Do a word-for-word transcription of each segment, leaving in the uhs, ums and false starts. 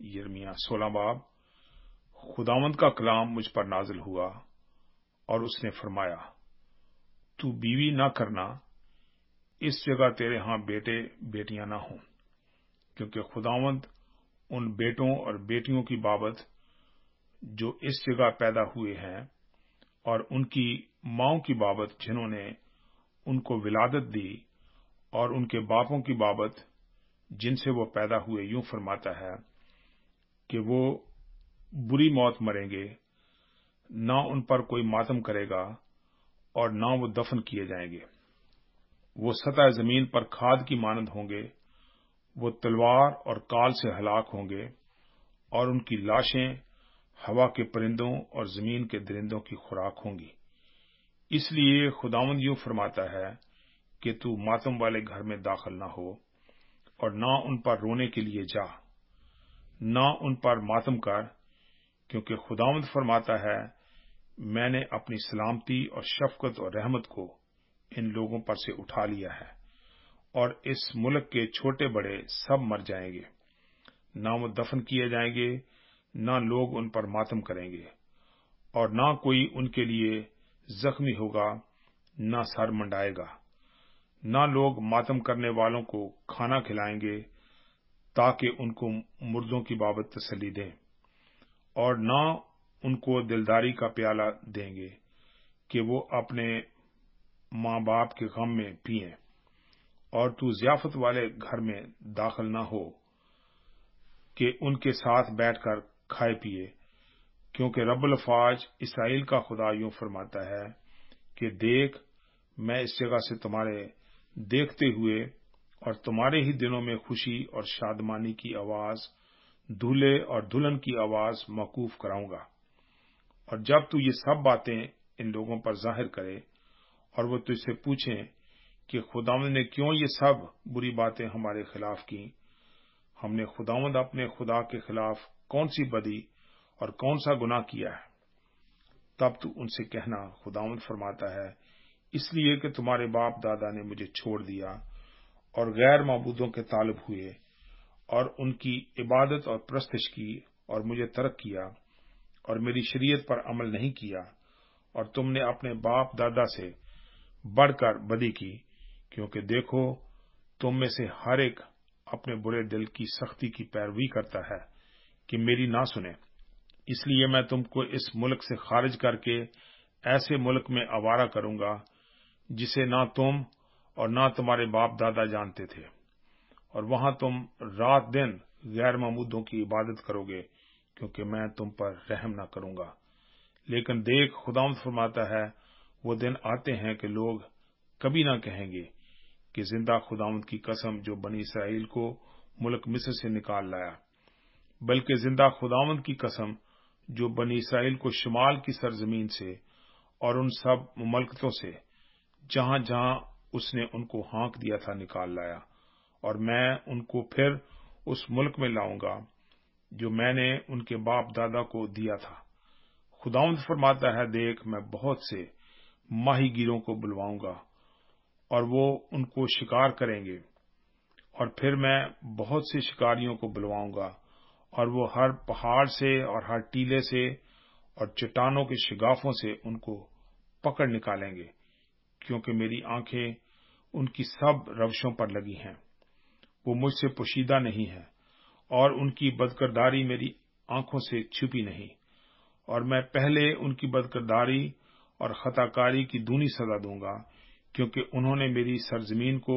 یرمیہ سولہ باب۔ خداوند کا کلام مجھ پر نازل ہوا اور اس نے فرمایا، تو بیوی نہ کرنا، اس جگہ تیرے ہاں بیٹے بیٹیاں نہ ہوں، کیونکہ خداوند ان بیٹوں اور بیٹیوں کی بابت جو اس جگہ پیدا ہوئے ہیں اور ان کی ماؤں کی بابت جنہوں نے ان کو ولادت دی اور ان کے باپوں کی بابت جن سے وہ پیدا ہوئے، یوں فرماتا ہے کہ وہ بری موت مریں گے، نہ ان پر کوئی ماتم کرے گا اور نہ وہ دفن کیے جائیں گے۔ وہ سطح زمین پر کھاد کی مانند ہوں گے، وہ تلوار اور کال سے ہلاک ہوں گے، اور ان کی لاشیں ہوا کے پرندوں اور زمین کے درندوں کی خوراک ہوں گی۔ اس لیے خداوند یوں فرماتا ہے کہ تو ماتم والے گھر میں داخل نہ ہو اور نہ ان پر رونے کے لیے جا، نہ ان پر ماتم کر، کیونکہ خداوند فرماتا ہے، میں نے اپنی سلامتی اور شفقت اور رحمت کو ان لوگوں پر سے اٹھا لیا ہے، اور اس ملک کے چھوٹے بڑے سب مر جائیں گے، نہ وہ دفن کیے جائیں گے، نہ لوگ ان پر ماتم کریں گے، اور نہ کوئی ان کے لیے زخمی ہوگا، نہ سر منڈائے گا، نہ لوگ ماتم کرنے والوں کو کھانا کھلائیں گے تاکہ ان کو مردوں کی بابت تسلی دیں، اور نہ ان کو دلداری کا پیالہ دیں گے کہ وہ اپنے ماں باپ کے غم میں پئیں، اور تو ضیافت والے گھر میں داخل نہ ہو کہ ان کے ساتھ بیٹھ کر کھائے پیے، کیونکہ رب الافواج اسرائیل کا خدا یوں فرماتا ہے کہ دیکھ، میں اس جگہ سے تمہارے دیکھتے ہوئے اور تمہارے ہی دنوں میں خوشی اور شادمانی کی آواز، دولہے اور دلہن کی آواز موقوف کراؤں گا۔ اور جب تو یہ سب باتیں ان لوگوں پر ظاہر کرے اور وہ تجھ سے پوچھیں کہ خداوند نے کیوں یہ سب بری باتیں ہمارے خلاف کی، ہم نے خداوند اپنے خدا کے خلاف کون سی بدی اور کون سا گناہ کیا ہے، تب تو ان سے کہنا، خداوند فرماتا ہے، اس لیے کہ تمہارے باپ دادا نے مجھے چھوڑ دیا اور غیر معبودوں کے طالب ہوئے اور ان کی عبادت اور پرستش کی اور مجھے ترک کیا اور میری شریعت پر عمل نہیں کیا، اور تم نے اپنے باپ دادا سے بڑھ کر بدی کی، کیونکہ دیکھو تم میں سے ہر ایک اپنے برے دل کی سختی کی پیروی کرتا ہے کہ میری نہ سنے، اس لیے میں تم کو اس ملک سے خارج کر کے ایسے ملک میں آوارہ کروں گا جسے نہ تم اور نہ تمہارے باپ دادا جانتے تھے، اور وہاں تم رات دن غیر معبودوں کی عبادت کرو گے، کیونکہ میں تم پر رحم نہ کروں گا۔ لیکن دیکھ، خداوند فرماتا ہے، وہ دن آتے ہیں کہ لوگ کبھی نہ کہیں گے کہ زندہ خداوند کی قسم جو بنی اسرائیل کو ملک مصر سے نکال لایا، بلکہ زندہ خداوند کی قسم جو بنی اسرائیل کو شمال کی سرزمین سے اور ان سب مملکتوں سے جہاں جہاں اس نے ان کو ہانک دیا تھا نکال لایا، اور میں ان کو پھر اس ملک میں لاؤں گا جو میں نے ان کے باپ دادا کو دیا تھا۔ خداوند فرماتا ہے، دیکھ، میں بہت سے ماہی گیروں کو بلواؤں گا اور وہ ان کو شکار کریں گے، اور پھر میں بہت سے شکاریوں کو بلواؤں گا اور وہ ہر پہاڑ سے اور ہر ٹیلے سے اور چٹانوں کے شگافوں سے ان کو پکڑ نکالیں گے، کیونکہ میری آنکھیں ان کی سب روشوں پر لگی ہیں، وہ مجھ سے پوشیدہ نہیں ہے، اور ان کی بدکرداری میری آنکھوں سے چھپی نہیں، اور میں پہلے ان کی بدکرداری اور خطا کاری کی دونی سزا دوں گا، کیونکہ انہوں نے میری سرزمین کو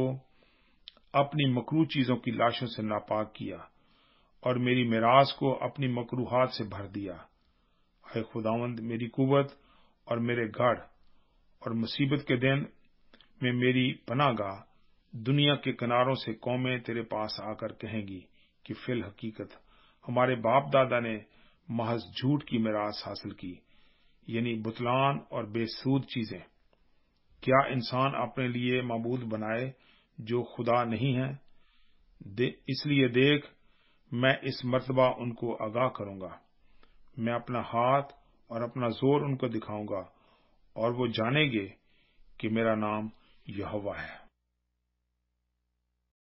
اپنی مکروہ چیزوں کی لاشوں سے ناپاک کیا اور میری میراث کو اپنی مکروہات سے بھر دیا۔ اے خداوند، میری قوت اور میرے گڑھ اور مصیبت کے دن میں میری پناہ گاہ، دنیا کے کناروں سے قومیں تیرے پاس آ کر کہیں گی کہ فی الحقیقت ہمارے باپ دادا نے محض جھوٹ کی میراث حاصل کی، یعنی بتلان اور بے سود چیزیں۔ کیا انسان اپنے لیے معبود بنائے جو خدا نہیں ہے؟ اس لیے دیکھ، میں اس مرتبہ ان کو آگاہ کروں گا، میں اپنا ہاتھ اور اپنا زور ان کو دکھاؤں گا، اور وہ جانیں گے کہ میرا نام یہوہ ہے۔